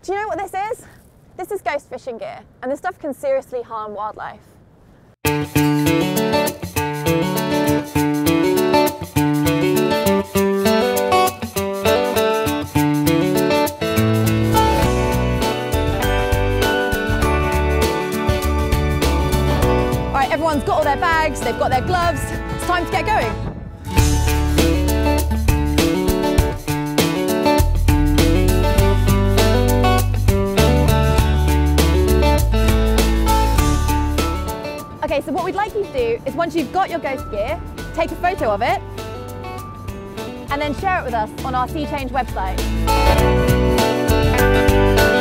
Do you know what this is? This is ghost fishing gear, and this stuff can seriously harm wildlife. Alright, everyone's got all their bags, they've got their gloves, it's time to get going. Okay, so what we'd like you to do is once you've got your ghost gear, take a photo of it and then share it with us on our Sea Change website.